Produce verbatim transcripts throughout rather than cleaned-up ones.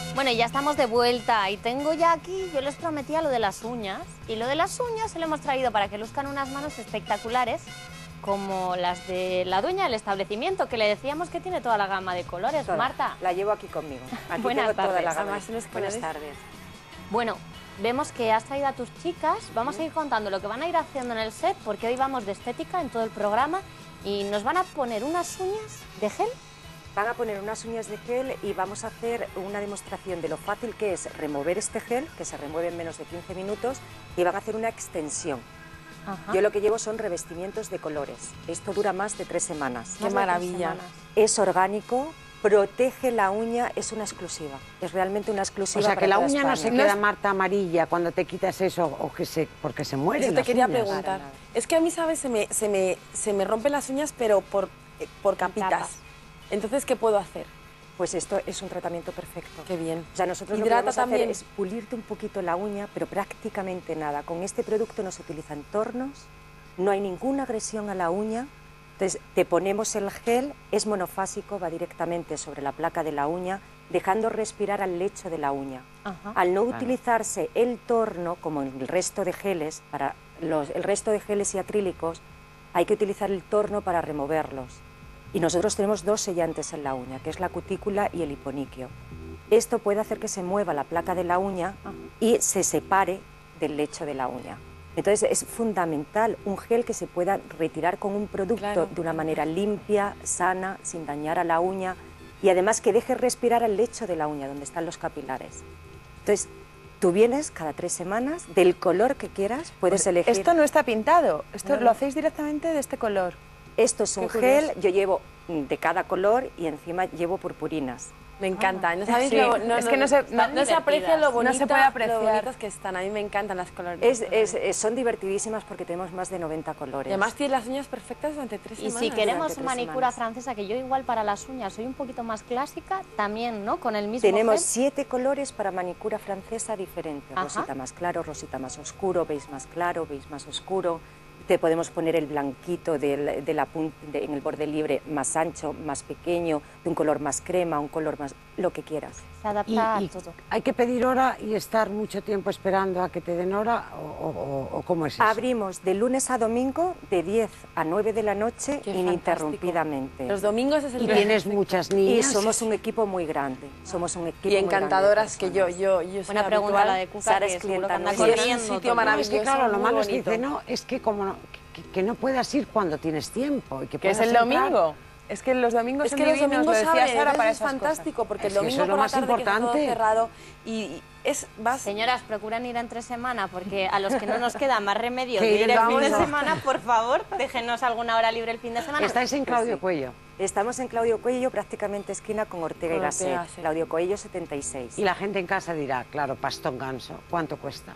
Bueno, y ya estamos de vuelta y tengo ya aquí, yo les prometía lo de las uñas, y lo de las uñas se lo hemos traído para que luzcan unas manos espectaculares como las de la dueña del establecimiento, que le decíamos que tiene toda la gama de colores. Toda. Marta. La llevo aquí conmigo. Aquí Buenas tengo toda tardes. la gama. Además, los Buenas colores. tardes. Bueno, vemos que has traído a tus chicas, vamos a ir contando lo que van a ir haciendo en el set, porque hoy vamos de estética en todo el programa y nos van a poner unas uñas de gel. Van a poner unas uñas de gel y vamos a hacer una demostración de lo fácil que es remover este gel, que se remueve en menos de quince minutos, y van a hacer una extensión. Ajá. Yo lo que llevo son revestimientos de colores. Esto dura más de tres semanas. Qué maravilla. Es orgánico, protege la uña, es una exclusiva. Es realmente una exclusiva. O sea, para que la toda uña no España. se queda, Marta, amarilla cuando te quitas eso o que se, porque se mueren Eso te las quería uñas. preguntar. Es que a mí, ¿sabes? Se me, se me, se me rompen las uñas, pero por, eh, por capitas. Capas. Entonces, ¿qué puedo hacer? Pues esto es un tratamiento perfecto. Qué bien. O sea, nosotros Hidrata lo que vamos a hacer también. es pulirte un poquito la uña, pero prácticamente nada. Con este producto no se utilizan tornos, no hay ninguna agresión a la uña. Entonces, te ponemos el gel, es monofásico, va directamente sobre la placa de la uña, dejando respirar al lecho de la uña. Ajá. Al no Claro. utilizarse el torno, como en el resto de geles, para los, el resto de geles y acrílicos, hay que utilizar el torno para removerlos. Y nosotros tenemos dos sellantes en la uña, que es la cutícula y el hiponiquio. Esto puede hacer que se mueva la placa de la uña y se separe del lecho de la uña. Entonces es fundamental un gel que se pueda retirar con un producto Claro. de una manera limpia, sana, sin dañar a la uña y además que deje respirar al lecho de la uña, donde están los capilares. Entonces, tú vienes cada tres semanas, del color que quieras, puedes elegir. Esto no está pintado, esto No, lo no. hacéis directamente de este color. Esto es un Qué gel, curioso. yo llevo mm, de cada color y encima llevo purpurinas. Me encanta. No sabéis Sí, lo, no, es no, que no se- no, no- no se aprecia lo no bonita, se puede apreciar. lo bonitas que están. A mí me encantan las colores. Es, es- es- son divertidísimas porque tenemos más de noventa colores. Y además tiene las uñas perfectas durante tres Y semanas. si queremos durante tres manicura semanas. francesa, que yo igual para las uñas soy un poquito más clásica, también, ¿no? Con el mismo Tenemos gel. siete colores para manicura francesa diferentes. Ajá. Rosita más claro, rosita más oscuro, beige más claro, beige más oscuro. Te podemos poner el blanquito del- de la pun- de- en el borde libre más ancho, más pequeño, de un color más crema, un color más... lo que quieras. Se adapta Y, a y todo. hay que pedir hora y estar mucho tiempo esperando a que te den hora o, o- o- o cómo es eso. Abrimos de lunes a domingo de diez a nueve de la noche Qué ininterrumpidamente. Los domingos es el Y día tienes perfecto. muchas Y niñas. somos un equipo muy grande. Somos un equipo Y muy grande de encantadoras que yo, personas. yo, yo soy Buena pregunta habitual. la de Cuca, Sara que es seguro que clienta anda nuestra. corriendo. Sí, es un sitio todo. No, es que maravilloso, claro, lo muy malo es que bonito. dice, no, es que como no, que, que- que no puedes ir cuando tienes tiempo. Y que, Que es puedas el entrar. domingo. Es que los domingos Es son que los divinos, domingos lo decía saben, Sara, para es esas fantástico, porque Es el que domingo eso es lo por la más tarde que está todo importante. cerrado y y es vas Señoras, procuren ir entre semana, porque a los que no nos queda más remedio Que de ir ir el el fin de domingo. semana, por favor, déjenos alguna hora libre el fin de semana. Estáis en Claudio sí. Cuello. Estamos en Claudio Cuello, prácticamente esquina con Ortega y Con Ortega y Gasset. Gasset. Claudio Cuello setenta y seis. Y la gente en casa dirá, claro, pastón ganso, ¿cuánto cuesta?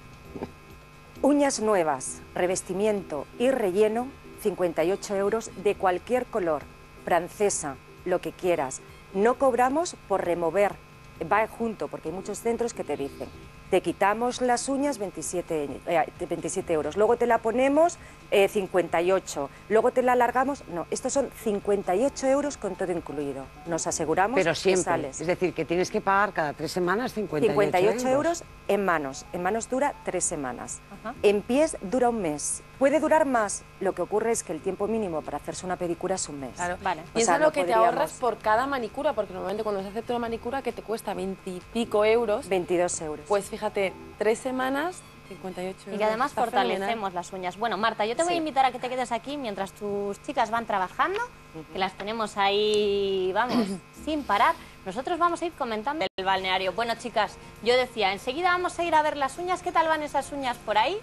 Uñas nuevas, revestimiento y relleno, cincuenta y ocho euros de cualquier color, francesa, lo que quieras. No cobramos por remover, va junto, porque hay muchos centros que te dicen, te quitamos las uñas veintisiete, eh, veintisiete euros, luego te la ponemos eh, cincuenta y ocho, luego te la alargamos, no, estos son cincuenta y ocho euros con todo incluido. Nos aseguramos Pero que siempre, sales. es decir, que tienes que pagar cada tres semanas cincuenta y ocho, cincuenta y ocho euros en manos. En manos dura tres semanas. Ajá. En pies dura un mes. Puede durar más. Lo que ocurre es que el tiempo mínimo para hacerse una pedicura es un mes. Claro. Vale. O Piensa sea, lo no que te podríamos- ahorras por cada manicura, porque normalmente cuando se hace una manicura que te cuesta veintipico euros, veintidós euros. pues fíjate, tres semanas, cincuenta y ocho euros. Y que además Está fenomenal. fortalecemos las uñas. Bueno, Marta, yo te voy a Sí. invitar a que te quedes aquí mientras tus chicas van trabajando, que las tenemos ahí, vamos, sin parar. Nosotros vamos a ir comentando el balneario. Bueno, chicas, yo decía, enseguida vamos a ir a ver las uñas. ¿Qué tal van esas uñas por ahí?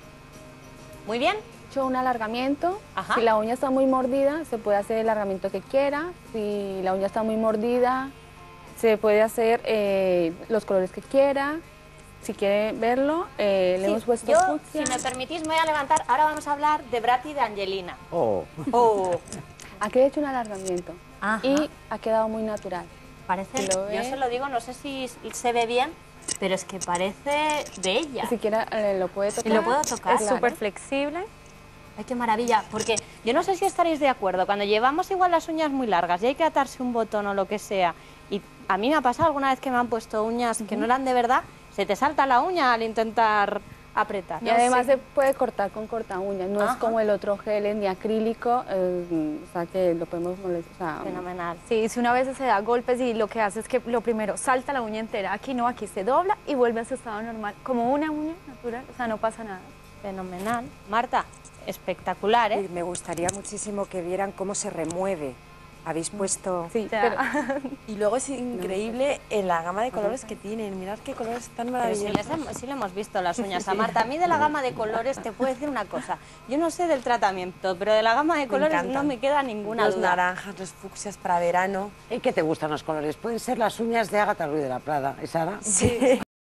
¿Muy bien? Hecho un alargamiento. Ajá. Si la uña está muy mordida, se puede hacer el alargamiento que quiera. Si la uña está muy mordida, se puede hacer eh, los colores que quiera. Si quiere verlo, eh, le Sí, hemos puesto yo, fucsia. si me permitís, me voy a levantar. Ahora vamos a hablar de Brat y de Angelina. Oh, Oh, Aquí he hecho un alargamiento Ajá. y ha quedado muy natural. Parece, ¿Lo yo ve? se lo digo, no sé si se ve bien, pero es que parece de ella. Si quiere, eh, lo puede tocar. ¿Y lo puedo tocar? Es Claro. súper flexible. Ay, qué maravilla, porque yo no sé si estaréis de acuerdo, cuando llevamos igual las uñas muy largas y hay que atarse un botón o lo que sea, Y a mí me ha pasado alguna vez que me han puesto uñas que no eran de verdad, se te salta la uña al intentar apretar. Y además se puede cortar con corta uñas, no Ajá. es como el otro gel ni acrílico, eh, o sea que lo podemos molestar. O sea, Fenomenal. Sí, si una vez se da golpes y lo que hace es que lo primero salta la uña entera, aquí no, aquí se dobla y vuelve a su estado normal, como una uña natural, o sea, no pasa nada. Fenomenal. Marta, espectacular, ¿eh? Y me gustaría muchísimo que vieran cómo se remueve. Habéis puesto... sí, Ya. pero Y luego es increíble en la gama de colores que tienen. Mirad qué colores tan Pero si, maravillosos. les hem- si le hemos visto las uñas a Marta, a mí de la gama de colores te puedo decir una cosa. Yo no sé del tratamiento, pero de la gama de colores no encantan. me queda ninguna Los duda. naranjas, los fucsias para verano. ¿Y qué te gustan los colores? Pueden ser las uñas de Ágata Ruiz de la Prada, ¿es Sara? Sí.